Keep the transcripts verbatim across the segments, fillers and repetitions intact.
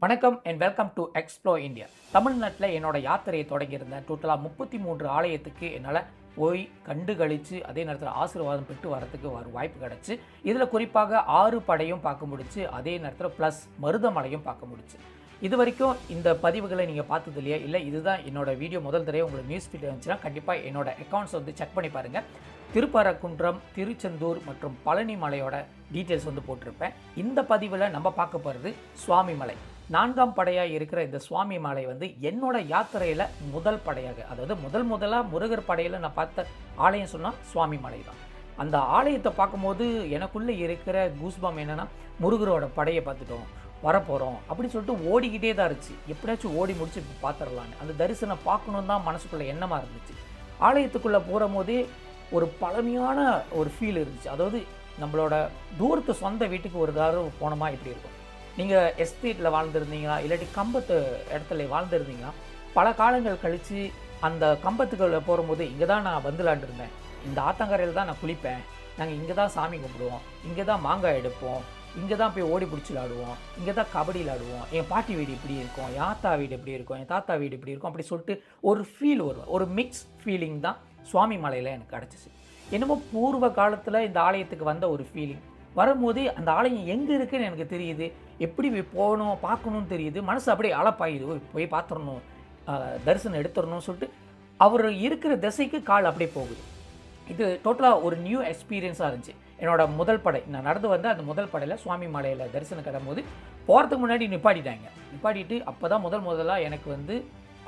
வணக்கம் and welcome to Explore India. தமிழ்நாட்டில் என்னோட யாத்திரையை தொடங்கியிருந்தேன். டோட்டலாக முப்பத்தி மூன்று ஆலயத்துக்கு என்னால் போய் கண்டு கழித்து அதே நேரத்தில் ஆசீர்வாதம் பெற்று வரத்துக்கு ஒரு வாய்ப்பு கிடச்சி, இதில் குறிப்பாக ஆறு படையும் பார்க்க முடிச்சு, அதே நேரத்தில் ப்ளஸ் மருதமலையும் பார்க்க முடிச்சு. இது வரைக்கும் இந்த பதிவுகளை நீங்கள் பார்த்தது இல்லையா? இல்லை இதுதான் என்னோட வீடியோ முதல் தடவை உங்களுக்கு நியூஸ் ஃபீட் இருந்துச்சுன்னா கண்டிப்பாக என்னோட அக்கௌண்ட்ஸ் வந்து செக் பண்ணி பாருங்கள். திருப்பரங்குன்றம், திருச்செந்தூர் மற்றும் பழனி மலையோட டீட்டெயில்ஸ் வந்து போட்டிருப்பேன். இந்த பதிவில் நம்ம பார்க்க போகிறது சுவாமி மலை. நான்காம் படையாக இருக்கிற இந்த சுவாமி மலை வந்து என்னோட யாத்திரையில் முதல் படையாக, அதாவது முதல் முதலாக முருகர் படையில் நான் பார்த்த ஆலயம் சொன்னால் சுவாமி மலை தான். அந்த ஆலயத்தை பார்க்கும்போது எனக்குள்ளே இருக்கிற கூஸ்பாம் என்னென்னா, முருகரோட படையை பார்த்துட்டோம், வரப்போகிறோம் அப்படின்னு சொல்லிட்டு ஓடிக்கிட்டே தான் இருந்துச்சு. எப்படியாச்சும் ஓடி முடிச்சு இப்போ பார்த்துடலான்னு அந்த தரிசனம் பார்க்கணும் தான் மனசுக்குள்ளே எண்ணமாக இருந்துச்சு. ஆலயத்துக்குள்ளே போகிற போதே ஒரு பழமையான ஒரு ஃபீல் இருந்துச்சு. அதாவது நம்மளோட தூரத்து சொந்த வீட்டுக்கு ஒரு தடவை போனோமா இப்படி இருக்கும். நீங்கள் எஸ்டேட்டில் வாழ்ந்துருந்தீங்களா, இல்லாட்டி கம்பத்து இடத்துல வாழ்ந்துருந்தீங்கன்னா, பல காலங்கள் கழித்து அந்த கம்பத்துக்குள்ளே போகும்போது இங்கே தான் நான் வந்துலான் இருந்தேன், இந்த ஆத்தங்கரையில் தான் நான் குளிப்பேன், நாங்கள் இங்கே தான் சாமி கும்பிடுவோம், இங்கே தான் மாங்காய் எடுப்போம், இங்கே தான் போய் ஓடி பிடிச்சி விளாடுவோம், இங்கே தான் கபடி விளாடுவோம், என் பாட்டி வீடு இப்படி இருக்கும், என் ஆத்தா வீடு இப்படி இருக்கும், என் தாத்தா வீடு இப்படி இருக்கும் அப்படி சொல்லிட்டு ஒரு ஃபீல் வரும். ஒரு மிக்ஸ் ஃபீலிங் தான் சுவாமி மலையில் எனக்கு கிடச்சிச்சு. என்னமோ பூர்வ காலத்தில் இந்த ஆலயத்துக்கு வந்த ஒரு ஃபீலிங் வரும்போது அந்த ஆலயம் எங்கே இருக்குதுன்னு எனக்கு தெரியுது, எப்படி போகணும் பார்க்கணும்னு தெரியுது, மனசு அப்படியே அழப்பாயுது, போய் பார்த்துடணும், தரிசனம் எடுத்துடணும்னு சொல்லிட்டு அவர் இருக்கிற திசைக்கு கால் அப்படியே போகுது. இது டோட்டலாக ஒரு நியூ எக்ஸ்பீரியன்ஸாக இருந்துச்சு. என்னோடய முதல் படை நான் நடந்து வந்து அந்த முதல் படையில் சுவாமி மலையில் தரிசனம் கிடம்போது போகிறதுக்கு முன்னாடி நிப்பாட்டிட்டாங்க. நிப்பாட்டிட்டு அப்போ தான் முதல் முதலாக எனக்கு வந்து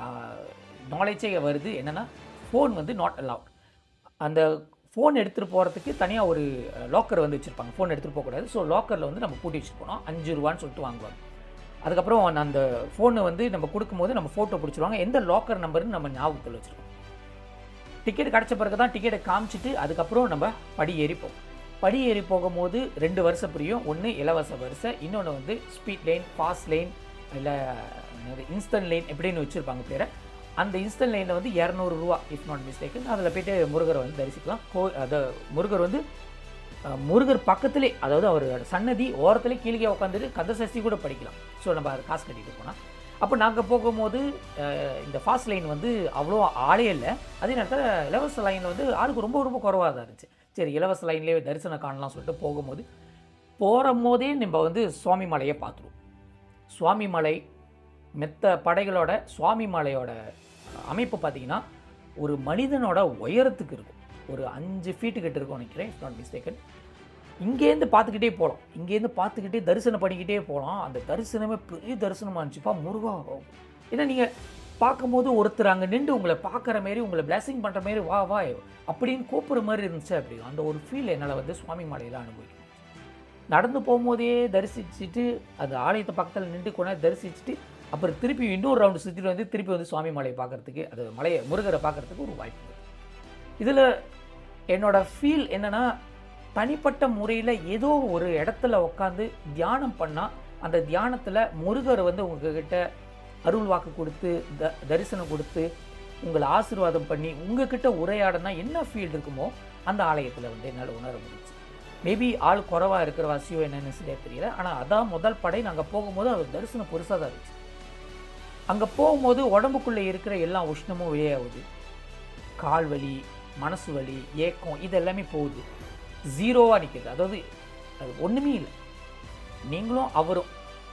நாலேஜே வருது என்னென்னா, ஃபோன் வந்து நாட் அலவுட். அந்த ஃபோன் எடுத்துகிட்டு போகிறதுக்கு தனியாக ஒரு லாக்கர் வந்து வச்சுருப்பாங்க, ஃபோன் எடுத்துகிட்டு போகக்கூடாது. ஸோ லாக்கரில் வந்து நம்ம பூட்டி வச்சுட்டு போனோம், அஞ்சு ரூபான்னு சொல்லிட்டு வாங்குவாங்க. அதுக்கப்புறம் அந்த ஃபோனை வந்து நம்ம கொடுக்கும்போது நம்ம ஃபோட்டோ பிடிச்சிருவாங்க, எந்த லாக்கர் நம்பர்னு நம்ம ஞாபகத்தில் வச்சுருக்கோம். டிக்கெட் கிடச்ச பிறகு தான் டிக்கெட்டை காமிச்சிட்டு அதுக்கப்புறம் நம்ம படி ஏறிப்போம். படி ஏறி போகும்போது ரெண்டு வருஷம் புரியும். ஒன்று இலவச வரிசை, இன்னொன்று வந்து ஸ்பீட் லைன், ஃபாஸ்ட் லைன், இல்லை இன்ஸ்டன்ட் லைன் எப்படின்னு வச்சுருப்பாங்க பேரை. அந்த இன்ஸ்டன்ட் லைனில் வந்து இரநூறுவா இஃப் நாட் மிஸ்டேக்குன்னு அதில் போய்ட்டு முருகரை வந்து தரிசிக்கலாம். கோ அதை முருகர் வந்து முருகர் பக்கத்துலேயே, அதாவது அவரோட சன்னதி ஓரத்துலேயே கீழே உட்காந்துட்டு கந்தசஷ்டி கூட படிக்கலாம். ஸோ நம்ம அதை காசு கட்டிட்டு போனால். அப்போ நாங்கள் போகும்போது இந்த ஃபாஸ்ட் லைன் வந்து அவ்வளோ ஆளே இல்லை, அதே நேரத்தில் இலவச லைனில் வந்து ஆளுக்கு ரொம்ப ரொம்ப குறைவாக தான் இருந்துச்சு. சரி இலவச லைன்லேயே தரிசனம் காணலாம் சொல்லிட்டு போகும்போது போகிற போதே நம்ம வந்து சுவாமி மலையை பார்த்துருவோம். சுவாமி மலை மெத்த படைகளோட சுவாமி மலையோட அமைப்பு பார்த்திங்கன்னா ஒரு மனிதனோட உயரத்துக்கு இருக்கும், ஒரு அஞ்சு ஃபீட்டு கிட்ட இருக்கும் நினைக்கிறேன் இஃப் நாட் மிஸ்டேக்கன். இங்கேருந்து பார்த்துக்கிட்டே போகலாம், இங்கேருந்து பார்த்துக்கிட்டே தரிசனம் பண்ணிக்கிட்டே போகலாம். அந்த தரிசனமே பெரிய தரிசனமாக இருந்துச்சுப்பா முருகா. ஏன்னா நீங்கள் பார்க்கும்போது ஒருத்தர் அங்கே நின்று உங்களை பார்க்குற மாரி, உங்களை பிளஸிங் பண்ணுற மாரி, வா வா அப்படின்னு கூப்பிட்ற மாதிரி இருந்துச்சு. அப்படி அந்த ஒரு ஃபீல் என்னால் வந்து சுவாமி மலையில் அனுபவிக்கணும். நடந்து போகும்போதே தரிசிச்சுட்டு அந்த ஆலயத்தை பக்கத்தில் நின்று கொண்டு தரிசிச்சுட்டு அப்புறம் திருப்பி இன்னொரு ரவுண்டு சுற்றிட்டு வந்து திருப்பி வந்து சுவாமி மலையை பார்க்குறதுக்கு, அது மலையை முருகரை பார்க்குறதுக்கு ஒரு வாய்ப்பு. இதில் என்னோட ஃபீல் என்னென்னா, தனிப்பட்ட முறையில் ஏதோ ஒரு இடத்துல உட்காந்து தியானம் பண்ணால் அந்த தியானத்தில் முருகர் வந்து உங்ககிட்ட அருள் வாக்கு கொடுத்து த தரிசனம் கொடுத்து உங்களை ஆசீர்வாதம் பண்ணி உங்ககிட்ட உரையாடனா என்ன ஃபீல் இருக்குமோ அந்த ஆலயத்தில் வந்து என்னால் உணர முடிச்சு. மேபி ஆள் குறைவாக இருக்கிற வாசியோ என்னென்னு சரியாக தெரியல, ஆனால் அதான் முதல் படை. நாங்கள் போகும்போது அது தரிசனம் பெருசாக தான் இருந்துச்சு. அங்கே போகும்போது உடம்புக்குள்ளே இருக்கிற எல்லா உஷ்ணமும் வெளியாகுது, கால் வலி, மனசு வலி, ஏக்கம் இது எல்லாமே போகுது, ஜீரோவாக நிற்கிது. அதாவது அது ஒன்றுமே இல்லை. நீங்களும் அவரும்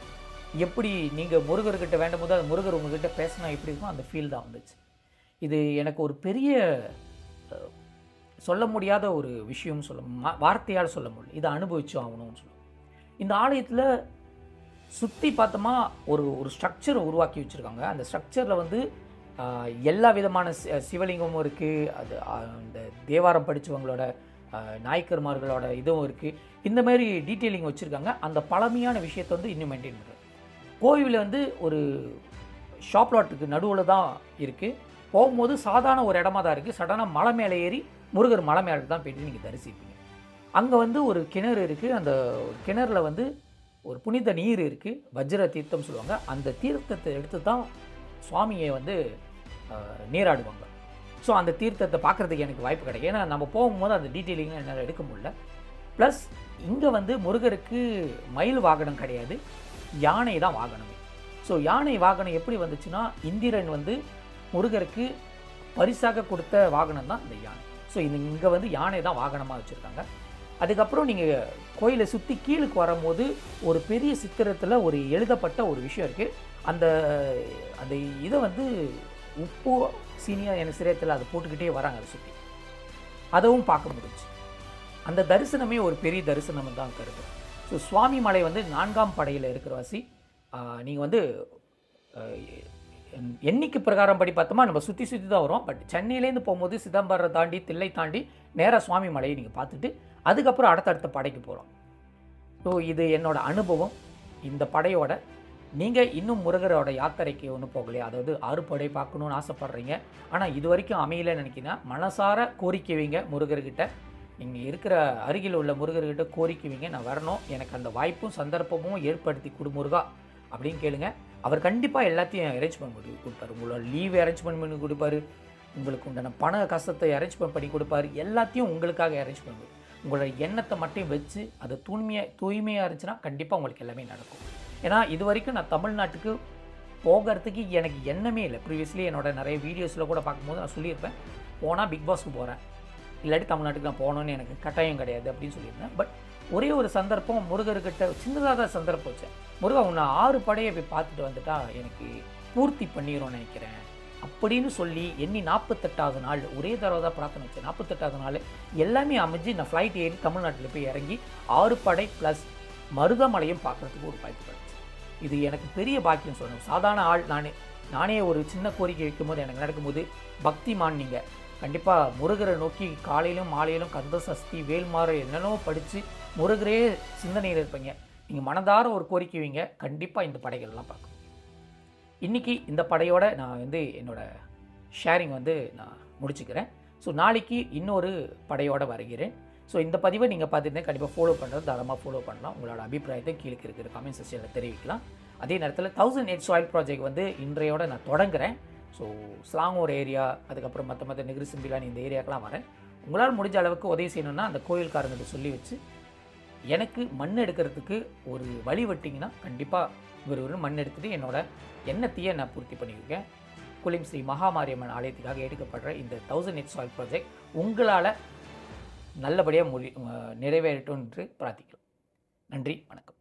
எப்படி நீங்கள் முருகர்கிட்ட வேண்டும் போது அது முருகர் உங்ககிட்ட பேசினா எப்படி இருக்கும் அந்த ஃபீல் தான் வந்துச்சு. இது எனக்கு ஒரு பெரிய சொல்ல முடியாத ஒரு விஷயம்னு சொல்ல, வார்த்தையால் சொல்ல முடியல, இதை அனுபவிச்சு ஆகணும்னு சொல்லுவோம். இந்த ஆலயத்தில் சுற்றி பார்த்தோமா ஒரு ஒரு ஸ்ட்ரக்சரை உருவாக்கி வச்சுருக்காங்க. அந்த ஸ்ட்ரக்சரில் வந்து எல்லா விதமான சிவலிங்கமும் இருக்குது, அது அந்த தேவாரம் படித்தவங்களோட நாயக்கர்மார்களோட இதுவும் இருக்குது. இந்த மாதிரி டீட்டெயிலிங் வச்சுருக்காங்க. அந்த பழமையான விஷயத்தை வந்து இன்னும் மெயின்டைன் பண்ணுறாங்க. கோவிலில் வந்து ஒரு ஷாப் லாட்டுக்கு நடுவில் தான் இருக்குது. போகும்போது சாதாரண ஒரு இடமா தான் இருக்குது. சடனாக மலை மேலே ஏறி முருகர் மலை மேலே தான் போய்ட்டு நீங்கள் தரிசிப்பீங்க. அங்கே வந்து ஒரு கிணறு இருக்குது. அந்த கிணறுல வந்து ஒரு புனித நீர் இருக்குது, வஜ்ர தீர்த்தம் சொல்லுவாங்க. அந்த தீர்த்தத்தை எடுத்து தான் சுவாமியை வந்து நீராடுவாங்க. ஸோ அந்த தீர்த்தத்தை பார்க்குறதுக்கு எனக்கு வாய்ப்பு கிடைக்கும். ஏன்னா நம்ம போகும்போது அந்த டீட்டெயிலிங்லாம் என்னால் எடுக்க முடியல. ப்ளஸ் இங்கே வந்து முருகருக்கு மயில் வாகனம் கிடையாது, யானை தான் வாகனமே. ஸோ யானை வாகனம் எப்படி வந்துச்சுன்னா, இந்திரன் வந்து முருகருக்கு பரிசாக கொடுத்த வாகனம் தான் இந்த யானை. ஸோ இது இங்கே வந்து யானை தான் வாகனமாக வச்சுருக்காங்க. அதுக்கப்புறம் நீங்கள் கோயிலை சுற்றி கீழுக்கு வரும்போது ஒரு பெரிய சித்திரத்தில் ஒரு எழுதப்பட்ட ஒரு விஷயம் இருக்குது. அந்த அந்த இதை வந்து உப்பு சீனியா எனக்கு சிரியத்தில் அதை போட்டுக்கிட்டே வராங்க அதை சுற்றி. அதுவும் பார்க்க முடிஞ்சு. அந்த தரிசனமே ஒரு பெரிய தரிசனம் தான் கருது. ஸோ சுவாமி மலை வந்து நான்காம் படையில் இருக்கிறவாசி. நீங்கள் வந்து எண்ணிக்கை பிரகாரம் படி பார்த்தோமா நம்ம சுற்றி சுற்றி தான் வரும். பட் சென்னையிலேருந்து போகும்போது சிதம்பரம் தாண்டி தில்லை தாண்டி நேராக சுவாமி மலையை நீங்கள் பார்த்துட்டு அதுக்கப்புறம் அடுத்தடுத்த படைக்கு போகிறோம். ஸோ இது என்னோட அனுபவம். இந்த படையோட நீங்கள் இன்னும் முருகரோட யாத்திரைக்கு ஒன்றும் போகலையா, அதாவது ஆறு படை பார்க்கணுன்னு ஆசைப்பட்றீங்க, ஆனால் இது வரைக்கும் அமையலைன்னு நினைக்கினா மனசார கோரிக்கை வைங்க முருகர்கிட்ட. நீங்கள் இருக்கிற அருகில் உள்ள முருகர்கிட்ட கோரிக்கை வைங்க, நான் வரணும், எனக்கு அந்த வாய்ப்பும் சந்தர்ப்பமும் ஏற்படுத்தி கொடு முருகா அப்படின்னு கேளுங்க. அவர் கண்டிப்பாக எல்லாத்தையும் அரேஞ்ச் பண்ணி கொடுப்பாரு. உங்களோட லீவ் அரேஞ்ச்மெண்ட் பண்ணி கொடுப்பாரு, உங்களுக்கு உண்டான பண கஷ்டத்தை அரேஞ்ச்மெண்ட் பண்ணி கொடுப்பாரு, எல்லாத்தையும் உங்களுக்காக அரேஞ்ச் பண்ணுவார். உங்களோட எண்ணத்தை மட்டும் வச்சு அது தூய்மையாக தூய்மையாக இருந்துச்சுன்னா கண்டிப்பாக உங்களுக்கு எல்லாமே நடக்கும். ஏன்னா இது வரைக்கும் நான் தமிழ்நாட்டுக்கு போகிறதுக்கு எனக்கு எண்ணமே இல்லை. ப்ரீவியஸ்லி என்னோட நிறைய வீடியோஸில் கூட பார்க்கும்போது நான் சொல்லியிருப்பேன், போனால் பிக் பாஸ்க்கு போகிறேன், இல்லாட்டி தமிழ்நாட்டுக்கு நான் போகணுன்னு எனக்கு கட்டாயம் கிடையாது அப்படின்னு சொல்லியிருந்தேன். பட் ஒரே ஒரு சந்தர்ப்பம் முருகர்கிட்ட சின்னதாக தான் சந்தர்ப்பம் வச்சேன். முருகா உன்னை ஆறு படையை போய் பார்த்துட்டு வந்துட்டா எனக்கு பூர்த்தி பண்ணிடும்னு நினைக்கிறேன் அப்படின்னு சொல்லி எண்ணி நாற்பத்தெட்டாவது நாள் ஒரே தடவை தான் பிரார்த்தனை வச்சேன். நாற்பத்தெட்டாவது நாள் எல்லாமே அமைஞ்சு நான் ஃப்ளைட் ஏறி தமிழ்நாட்டில் போய் இறங்கி ஆறு படை ப்ளஸ் மருதமலையும் பார்க்குறதுக்கு ஒரு வாய்ப்பு கிடச்சி. இது எனக்கு பெரிய பாக்கியம் சொல்லணும். சாதாரண ஆள் நானே நானே ஒரு சின்ன கோரிக்கை வைக்கும்போது எனக்கு நடக்கும்போது பக்திமான் நீங்கள் கண்டிப்பாக முருகரை நோக்கி காலையிலும் மாலையிலும் கந்த சஷ்டி வேல்மாறு என்னென்னோ படித்து முருகரே சிந்தனையில் இருப்பீங்க. நீங்கள் மனதார ஒரு கோரிக்கை வைங்க, கண்டிப்பாக இந்த படைகள்லாம் பார்க்கணும். இன்றைக்கி இந்த படையோட நான் வந்து என்னோடய ஷேரிங் வந்து நான் முடிச்சுக்கிறேன். ஸோ நாளைக்கு இன்னொரு படையோடு வருகிறேன். ஸோ இந்த பதிவை நீங்கள் பார்த்துருந்தேன், கண்டிப்பாக ஃபாலோ பண்ணுறது தாராளமாக ஃபாலோ பண்ணலாம். உங்களோட அபிப்பிராயத்தை கீழே இருக்கிற கமெண்ட் செக்ஷனில் தெரிவிக்கலாம். அதே நேரத்தில் தௌசண்ட் எயிட் சாயில் ப்ராஜெக்ட் வந்து இன்றையோட நான் தொடங்குகிறேன். ஸோ ஸ்லாங்கூர் ஏரியா, அதுக்கப்புறம் மற்ற மற்ற நெகிரி சிம்பிளான இந்த ஏரியாக்கெலாம் வரேன். உங்களால் முடிஞ்ச அளவுக்கு உதவி செய்யணுன்னா அந்த கோயில்காரங்கிட்ட சொல்லி வச்சு எனக்கு மண் எடுக்கிறதுக்கு ஒரு வழி விட்டிங்கன்னா கண்டிப்பாக ஒரு ஒரு மண் எடுத்துகிட்டு என்னோட எண்ணத்தையே நான் பூர்த்தி பண்ணியிருக்கேன். குலிம் ஸ்ரீ மகாமாரியம்மன் ஆலயத்துக்காக எடுக்கப்படுற இந்த தௌசண்ட் எயிட் சாயில் ப்ராஜெக்ட் உங்களால் நல்லபடியாக முடி நிறைவேறட்டும் என்று பிரார்த்திக்கலாம். நன்றி, வணக்கம்.